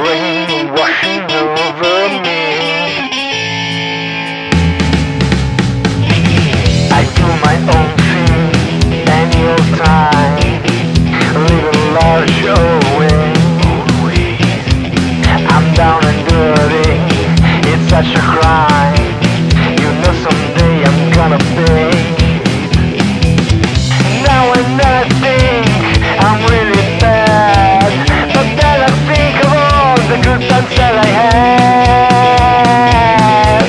rain washing over me. I do my own thing any old time, living large away. I'm down and dirty, it's such a crime. You know someday I'm gonna pay. Now and I think I'm really bad, but then I think of all the good times that I had.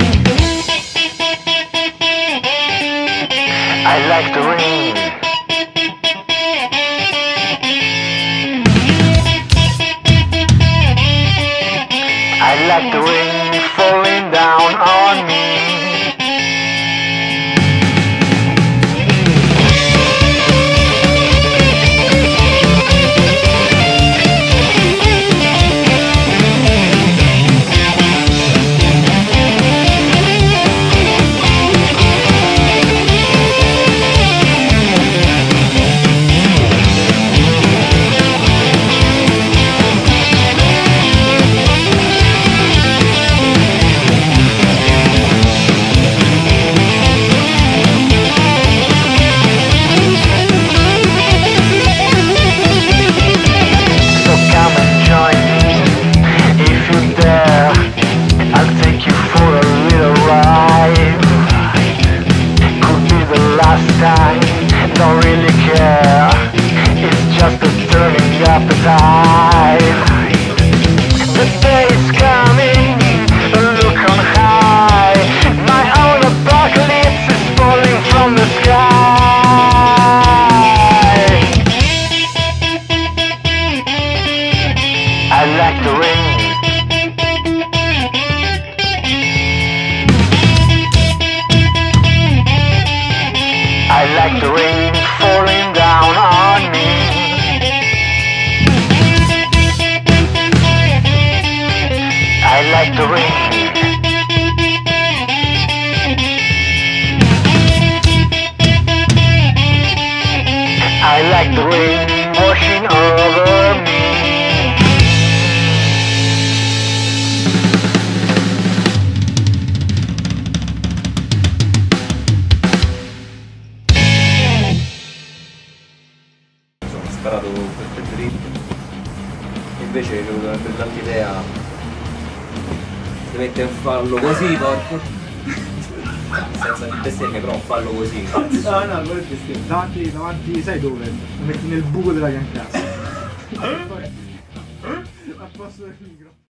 I like the rain. I like the rain falling down on me. Don't really care, it's just a turning appetite. The day is coming, look on high. My own apocalypse is falling from the sky. I like the rain. I like the rain falling down on me. I like the rain. I like the rain washing over me. Sparato per dritt, invece è venuta una brillante idea di mettere un fallo così, porco, senza bestemmie, però un fallo così. No, non è bestemmie, davanti, sai dove? Lo metti nel buco della carcassa. A posto del micro.